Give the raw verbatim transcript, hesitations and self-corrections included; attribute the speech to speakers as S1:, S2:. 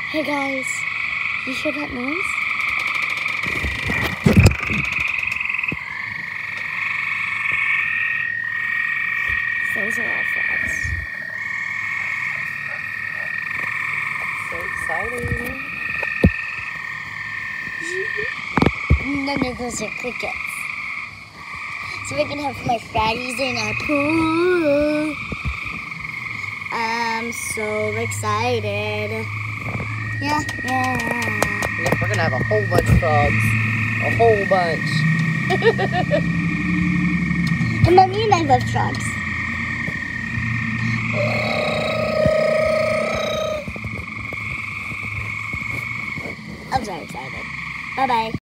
S1: Hey guys, you hear that noise? Those are all frogs.
S2: So exciting.
S1: No, no, those are crickets. So we're gonna have my froggies in our pool. I'm so excited. Yeah, yeah.
S2: Yep, we're gonna have a whole bunch of frogs. A whole bunch.
S1: And Mommy and I love frogs. I'm so excited. Bye-bye.